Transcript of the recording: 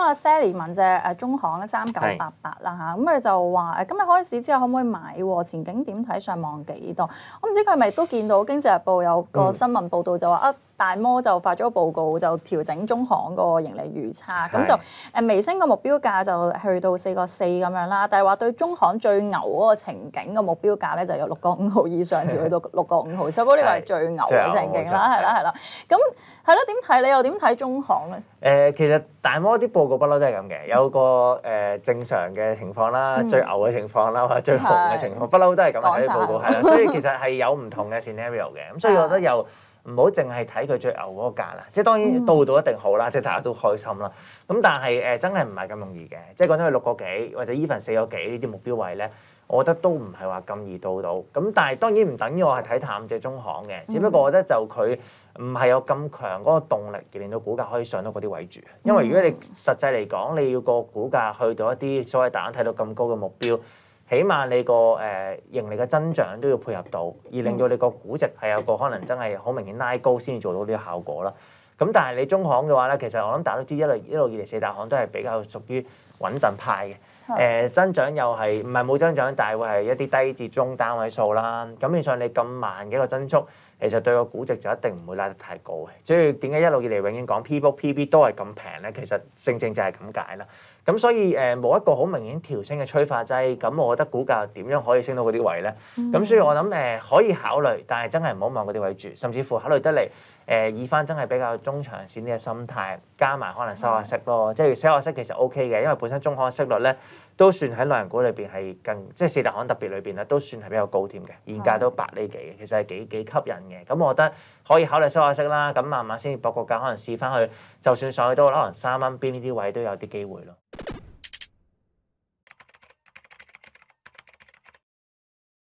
阿 Sally 問隻中行3988啦嚇，咁佢就話今日開市之後可唔可以買喎？前景點睇？上望幾多？我唔知佢係咪都見到《經濟日報》有個新聞報導就話大摩就發咗個報告，就調整中行個盈利預測，咁就微升個目標價就去到4.4咁樣啦。但係話對中行最牛嗰個情景嘅目標價咧，就由6.5毫以上調去到6.5毫，不過呢個係最牛嘅情景啦，係啦。咁係咯，點睇？你又點睇中行咧？ 其實大摩啲報告不嬲都係咁嘅，有個正常嘅情況啦，最牛嘅情況啦，或者最紅嘅情況，不嬲都係咁嘅啲報告係啦。所以其實係有唔同嘅 scenario 嘅，咁所以我覺得又唔好淨係睇佢最牛嗰個價啦，即係當然到一定好啦，即係大家都開心啦。咁但係真係唔係咁容易嘅，即係講真佢6個幾或者 even 4個幾呢啲目標位咧，我覺得都唔係話咁易到到。咁但係當然唔等於我係睇淡隻中行嘅，只不過我覺得就佢唔係有咁強嗰個動力而令到股價可以上到嗰啲位住。因為如果你實際嚟講，你要個股價去到一啲所謂大家睇到咁高嘅目標，起碼你個盈利嘅增長都要配合到，而令到你個估值係有個可能真係好明顯拉高先至做到呢個效果啦。咁但係你中行嘅話咧，其實我諗大家都知一路以嚟四大行都係比較屬於穩陣派嘅，增長又係唔係冇增長，但係會係一啲低至中單位數啦。咁變相你咁慢嘅一個增速，其實對個估值就一定唔會拉得太高嘅。所以點解一路以嚟永遠講 P/B 都係咁平咧？其實正正就係咁解啦。咁所以冇一個好明顯調升嘅催化劑，咁我覺得股價點樣可以升到嗰啲位咧？咁所以我諗可以考慮，但係真係唔好望嗰啲位住，甚至乎考慮得嚟以翻真係比較中長線啲嘅心態，加埋可能收下息咯。即係收下息其實 OK 嘅，因為本身中行嘅息率咧都算喺內銀股裏邊係即係四大行特別裏邊咧都算係比較高添嘅，現價都8厘幾嘅，其實係幾吸引嘅。咁我覺得可以考慮收下息啦，咁慢慢先博個價，可能試翻去，就算上去都可能3蚊邊呢啲位都有啲機會咯。